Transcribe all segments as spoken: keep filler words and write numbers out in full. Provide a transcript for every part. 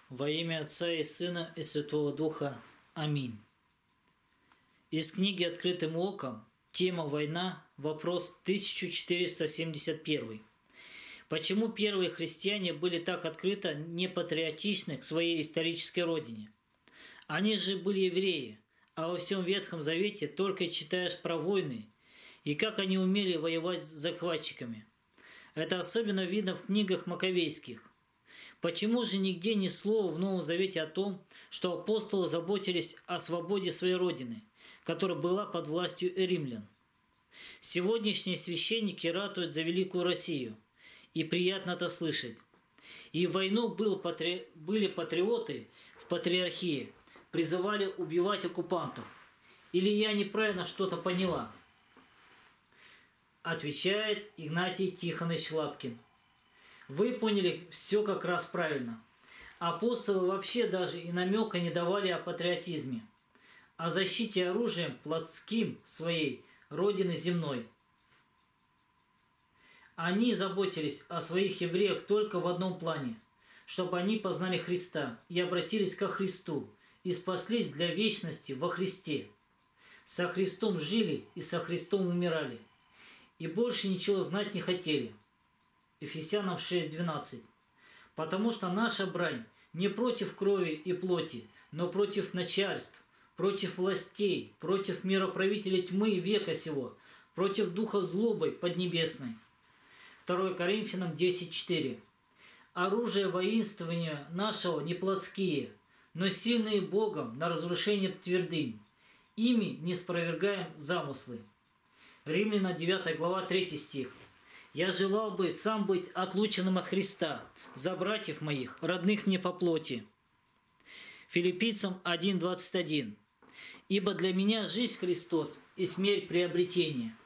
Во имя Отца и Сына и Святого Духа. Аминь. Из книги «Открытым оком», тема «Война», вопрос тысяча четыреста семьдесят один. Почему первые христиане были так открыто непатриотичны к своей исторической родине? Они же были евреи, а во всем Ветхом Завете только читаешь про войны и как они умели воевать с захватчиками. Это особенно видно в книгах Маковейских. Почему же нигде ни слова в Новом Завете о том, что апостолы заботились о свободе своей родины, которая была под властью римлян? Сегодняшние священники ратуют за великую Россию, и приятно это слышать. И в войну был патри... были патриоты в патриархии, призывали убивать оккупантов. Или я неправильно что-то поняла? Отвечает Игнатий Тихонович Лапкин. Вы поняли все как раз правильно. Апостолы вообще даже и намека не давали о патриотизме, о защите оружием плотским своей родины земной. Они заботились о своих евреях только в одном плане, чтобы они познали Христа и обратились ко Христу и спаслись для вечности во Христе. Со Христом жили и со Христом умирали, и больше ничего знать не хотели. Ефесянам шесть двенадцать. Потому что наша брань не против крови и плоти, но против начальств, против властей, против мироправителей тьмы века сего, против духа злобы поднебесной. второе Коринфянам десять четыре. Оружие воинствования нашего не плотские, но сильные Богом на разрушение твердынь. Ими не спровергаем замыслы. Римляна девятая глава третий стих. Я желал бы сам быть отлученным от Христа, за братьев моих, родных мне по плоти. Филиппийцам один двадцать один. Ибо для меня жизнь Христос и смерть приобретение.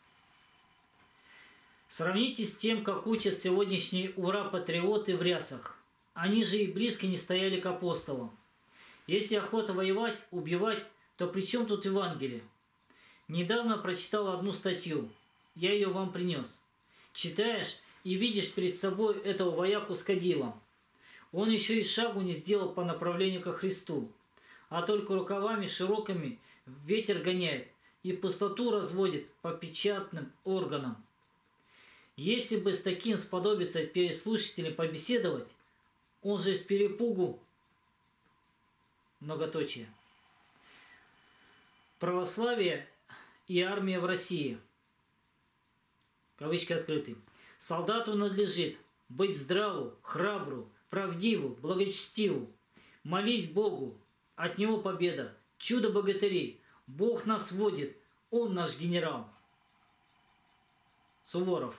Сравните с тем, как учат сегодняшние ура-патриоты в рясах. Они же и близко не стояли к апостолам. Если охота воевать, убивать, то при чем тут Евангелие? Недавно прочитал одну статью. Я ее вам принес. Читаешь и видишь перед собой этого вояку с кадилом. Он еще и шагу не сделал по направлению ко Христу, а только рукавами широкими ветер гоняет и пустоту разводит по печатным органам. Если бы с таким сподобиться перед слушателем побеседовать, он же с перепугу, многоточие, православие и армия в России, кавычки открыты. Солдату надлежит быть здраву, храбру, правдиву, благочестиву. Молись Богу, от Него победа, чудо богатырей. Бог нас водит, Он наш генерал. Суворов.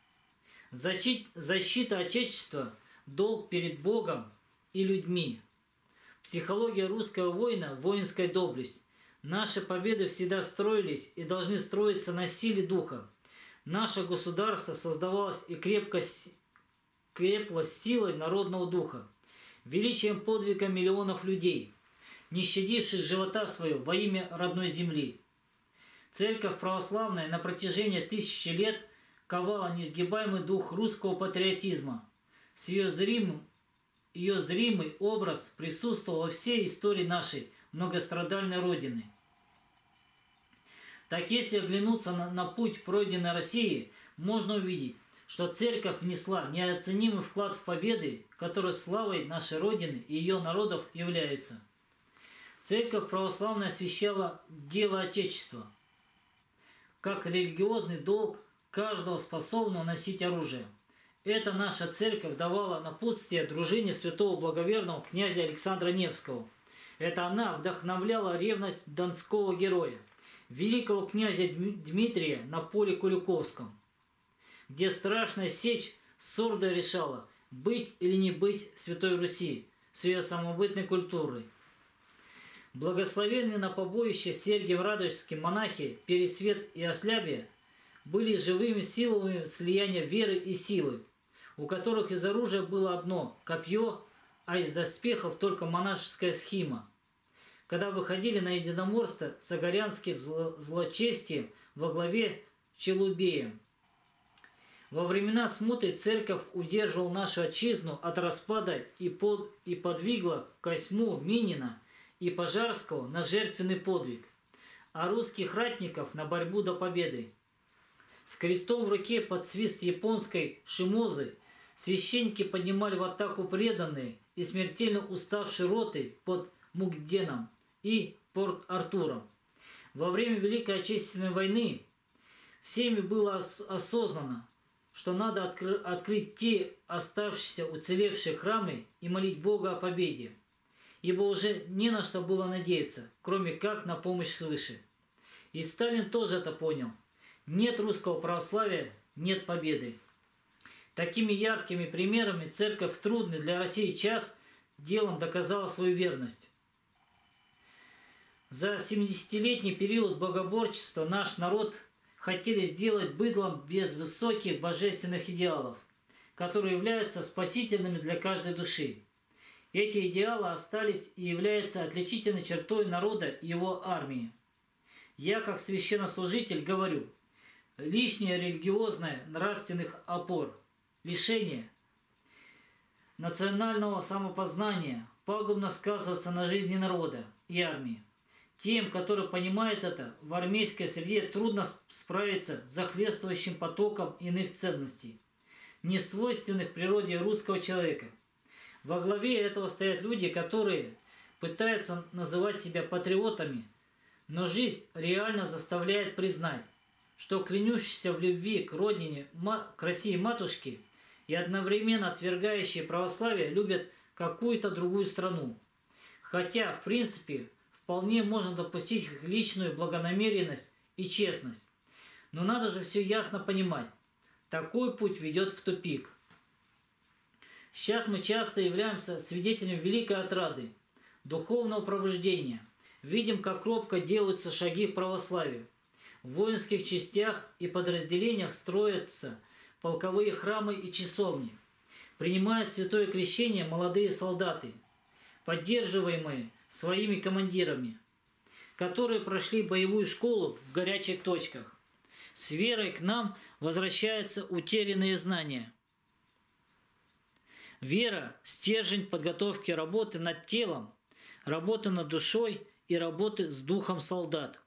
Защита Отечества – долг перед Богом и людьми. Психология русского воина – воинская доблесть. Наши победы всегда строились и должны строиться на силе духа. Наше государство создавалось и крепко крепло силой народного духа, величием подвига миллионов людей, не щадивших живота своего во имя родной земли. Церковь православная на протяжении тысячи лет ковала несгибаемый дух русского патриотизма. С ее зримым, ее зримый образ присутствовал во всей истории нашей многострадальной Родины. Так если оглянуться на, на путь пройденной России, можно увидеть, что Церковь внесла неоценимый вклад в победы, которые славой нашей Родины и ее народов является. Церковь православная освящала дело Отечества, как религиозный долг каждого способного носить оружие. Это наша Церковь давала напутствие дружине святого благоверного князя Александра Невского. Это она вдохновляла ревность донского героя, великого князя Дмитрия на поле Куликовском, где страшная сечь сордо решала, быть или не быть Святой Руси с ее самобытной культурой. Благословенные на побоище Сергием Радонежским монахи Пересвет и Ослябия были живыми силами слияния веры и силы, у которых из оружия было одно – копье, а из доспехов только монашеская схима. Когда выходили на единоморство с огорянским зло злочестием во главе Челубеем. Во времена смуты церковь удерживала нашу отчизну от распада и, под, и подвигла Косьму, Минина и Пожарского на жертвенный подвиг, а русских ратников на борьбу до победы. С крестом в руке под свист японской шимозы священники поднимали в атаку преданные и смертельно уставшие роты под Мукденом и Порт-Артуром. Во время Великой Отечественной войны всеми было ос осознано, что надо откры открыть те оставшиеся уцелевшие храмы и молить Бога о победе, ибо уже не на что было надеяться, кроме как на помощь свыше. И Сталин тоже это понял. Нет русского православия, нет победы. Такими яркими примерами церковь в трудный для России час делом доказала свою верность. За семидесятилетний период богоборчества наш народ хотели сделать быдлом без высоких божественных идеалов, которые являются спасительными для каждой души. Эти идеалы остались и являются отличительной чертой народа и его армии. Я, как священнослужитель, говорю, лишнее религиозное нравственных опор, лишение национального самопознания пагубно сказывается на жизни народа и армии. Тем, которые понимают это, в армейской среде трудно справиться с захлестывающим потоком иных ценностей, не свойственных природе русского человека. Во главе этого стоят люди, которые пытаются называть себя патриотами, но жизнь реально заставляет признать, что клянущиеся в любви к родине, к России матушке и одновременно отвергающие православие любят какую-то другую страну. Хотя, в принципе, вполне можно допустить их личную благонамеренность и честность. Но надо же все ясно понимать. Такой путь ведет в тупик. Сейчас мы часто являемся свидетелями великой отрады, духовного пробуждения. Видим, как робко делаются шаги в православие. В воинских частях и подразделениях строятся полковые храмы и часовни. Принимают святое крещение молодые солдаты, поддерживаемые своими командирами, которые прошли боевую школу в горячих точках. С верой к нам возвращаются утерянные знания. Вера – стержень подготовки работы над телом, работы над душой и работы с духом солдат.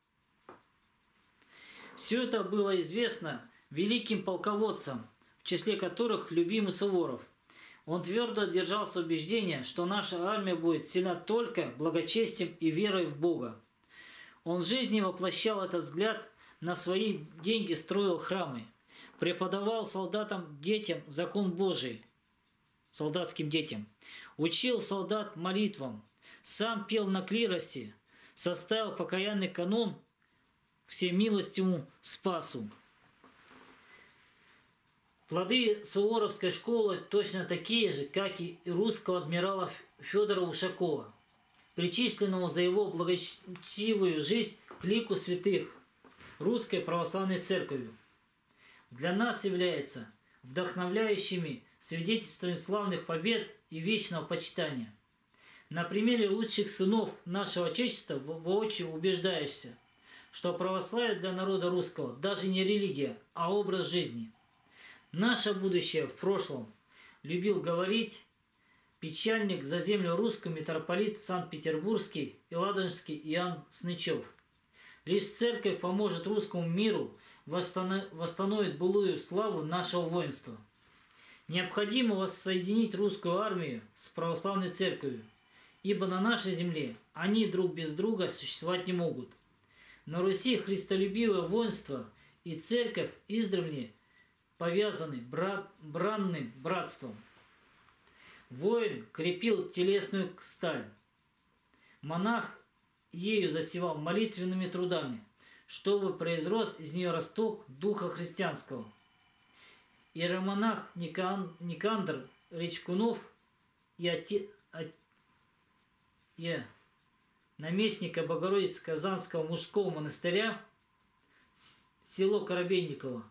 Все это было известно великим полководцам, в числе которых любимый Суворов. Он твердо держался убеждения, что наша армия будет сильна только благочестием и верой в Бога. Он в жизни воплощал этот взгляд, на свои деньги строил храмы, преподавал солдатам, детям закон Божий, солдатским детям, учил солдат молитвам, сам пел на клиросе, составил покаянный канон всемилостивому Спасу. Плоды суворовской школы точно такие же, как и русского адмирала Федора Ушакова, причисленного за его благочестивую жизнь к лику святых Русской Православной Церковью. Для нас является вдохновляющими свидетельствами славных побед и вечного почитания. На примере лучших сынов нашего Отечества воочию убеждаешься, что православие для народа русского даже не религия, а образ жизни. Наше будущее в прошлом, любил говорить печальник за землю русскую митрополит Санкт-Петербургский и Ладожский Иоанн Снычев. Лишь церковь поможет русскому миру восстановить былую славу нашего воинства. Необходимо воссоединить русскую армию с православной церковью, ибо на нашей земле они друг без друга существовать не могут. На Руси христолюбивое воинство и церковь издревле повязаны брат, бранным братством. Воин крепил телесную сталь. Монах ею засевал молитвенными трудами, чтобы произрос из нее росток духа христианского. Иеромонах Никан, Никандр Речкунов и, оте, от, и наместника Богородицы Казанского мужского монастыря, село Коробейниково.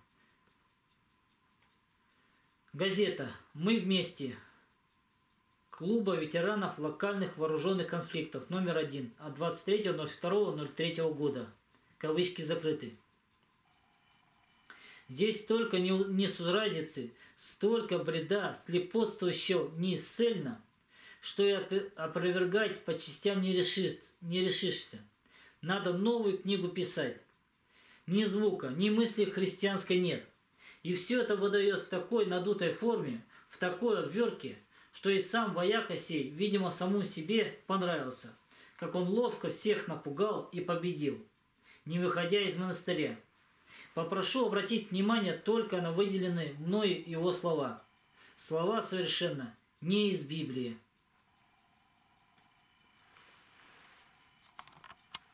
Газета «Мы вместе» клуба ветеранов локальных вооруженных конфликтов номер один от двадцать третьего ноль второго ноль третьего года. Кавычки закрыты. Здесь столько несуразицы, столько бреда, слепотствующего неисцельно, что и опровергать по частям не решишься. не решишься. Надо новую книгу писать. Ни звука, ни мысли христианской нет. И все это выдает в такой надутой форме, в такой обвертке, что и сам вояка сей, видимо, саму себе понравился, как он ловко всех напугал и победил, не выходя из монастыря. Попрошу обратить внимание только на выделенные мною его слова. Слова совершенно не из Библии.